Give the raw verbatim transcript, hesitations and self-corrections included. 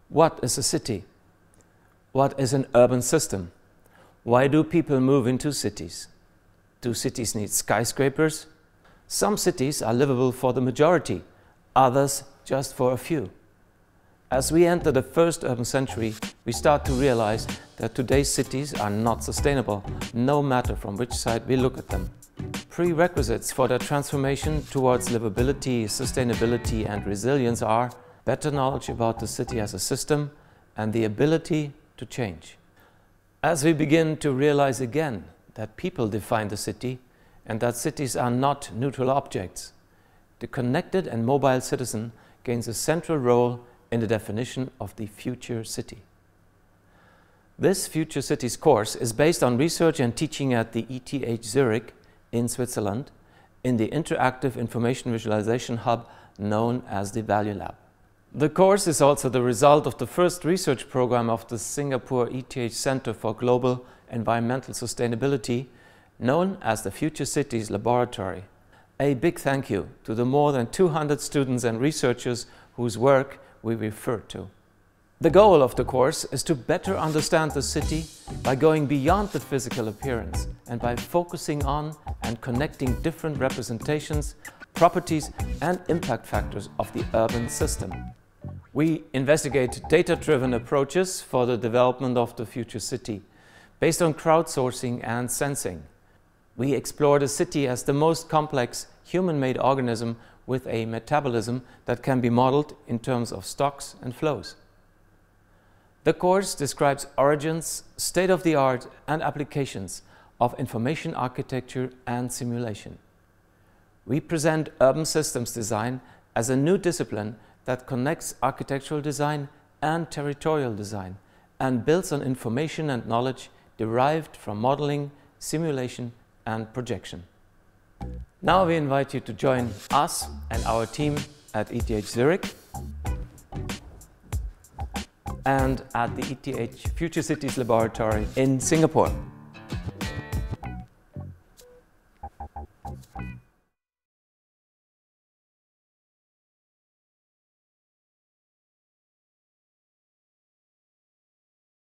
What is a city? What is an urban system? Why do people move into cities? Do cities need skyscrapers? Some cities are livable for the majority, others just for a few. As we enter the first urban century, we start to realize that today's cities are not sustainable, no matter from which side we look at them. Prerequisites for their transformation towards livability, sustainability and resilience are better knowledge about the city as a system and the ability to change. As we begin to realize again that people define the city and that cities are not neutral objects, the connected and mobile citizen gains a central role in the definition of the future city. This Future Cities course is based on research and teaching at the E T H Zurich in Switzerland in the interactive information visualization hub known as the Value Lab. The course is also the result of the first research program of the Singapore E T H Center for Global Environmental Sustainability, known as the Future Cities Laboratory. A big thank you to the more than two hundred students and researchers whose work we refer to. The goal of the course is to better understand the city by going beyond the physical appearance and by focusing on and connecting different representations, properties and impact factors of the urban system. We investigate data-driven approaches for the development of the future city, based on crowdsourcing and sensing. We explore the city as the most complex human-made organism with a metabolism that can be modeled in terms of stocks and flows. The course describes origins, state-of-the-art and applications of information architecture and simulation. We present urban systems design as a new discipline that connects architectural design and territorial design and builds on information and knowledge derived from modeling, simulation and projection. Now we invite you to join us and our team at E T H Zurich and at the E T H Future Cities Laboratory in Singapore.